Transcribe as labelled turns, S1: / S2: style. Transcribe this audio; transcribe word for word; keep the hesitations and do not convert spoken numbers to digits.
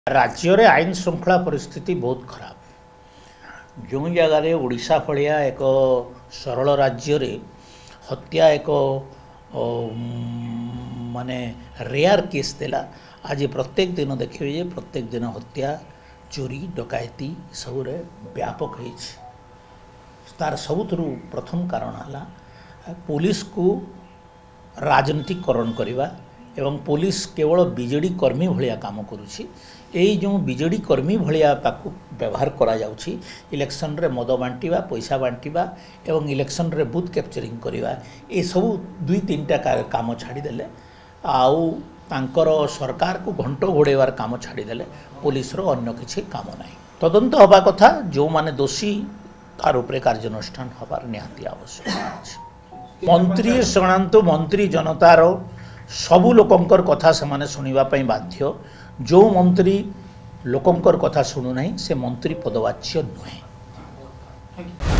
S1: राज्य रे आईन श्रृंखला परिस्थिति बहुत खराब। जो जगार ओडिशा भलिया एक सरल राज्य रे हत्या एक माने रेयर केस देला। आज प्रत्येक दिन देखिए जे प्रत्येक दिन हत्या चोरी डकैती सब व्यापक है। तार सबुथुरु प्रथम कारण है पुलिस को राजनीतिकरण करवा एवं पुलिस केवल बीजेडी कर्मी भलिया काम करुछि। यही जो बीजेडी कर्मी भलिया ताकू व्यवहार करा जाउछि इलेक्शन रे मद बांटिबा पैसा बांटिबा एवं इलेक्शन रे बूथ कैप्चरिंग करवा ए सब दुई तीनटा काम छाड़ी देले आउ तांकर सरकार को घंट घोड़ेवार काम छाड़ी देले पुलिस रो अन्य किछि काम नाही। तदंत हवा कथा जो माने दोषी तार उपरे कार्यानुष्ठान हबार निहाती आवश्यक अछि। मंत्री शरणांतु मंत्री जनतार सबु लोकंकर कथा से माने सुनिबा पई बाध्य। जो मंत्री लोकंकर कथा सुनु नाही से मंत्री पदवाच्य नुहे।